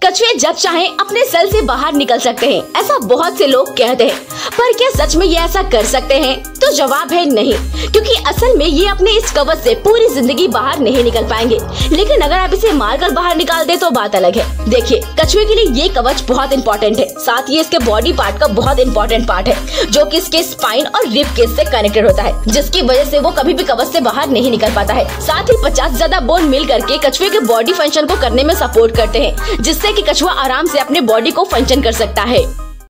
कछुए जब चाहें अपने सेल से बाहर निकल सकते हैं, ऐसा बहुत से लोग कहते हैं, पर क्या सच में ये ऐसा कर सकते हैं? तो जवाब है नहीं, क्योंकि असल में ये अपने इस कवच से पूरी जिंदगी बाहर नहीं निकल पाएंगे। लेकिन अगर आप इसे मारकर बाहर निकाल दे तो बात अलग है। देखिए, कछुए के लिए ये कवच बहुत इंपॉर्टेंट है, साथ ही इसके बॉडी पार्ट का बहुत इंपॉर्टेंट पार्ट है, जो कि इसके स्पाइन और रिब केज से कनेक्टेड होता है, जिसकी वजह से वो कभी भी कवच से बाहर नहीं निकल पाता है। साथ ही 50 ज्यादा बोन मिल करके कछुए के बॉडी फंक्शन को करने में सपोर्ट करते हैं, जिससे कि कछुआ आराम से अपने बॉडी को फंक्शन कर सकता है।